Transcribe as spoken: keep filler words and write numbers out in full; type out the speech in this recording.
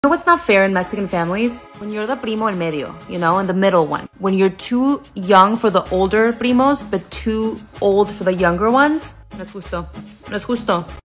You know what's not fair in Mexican families? When you're the primo en medio, you know, and the middle one. When you're too young for the older primos, but too old for the younger ones. No es justo. No es justo.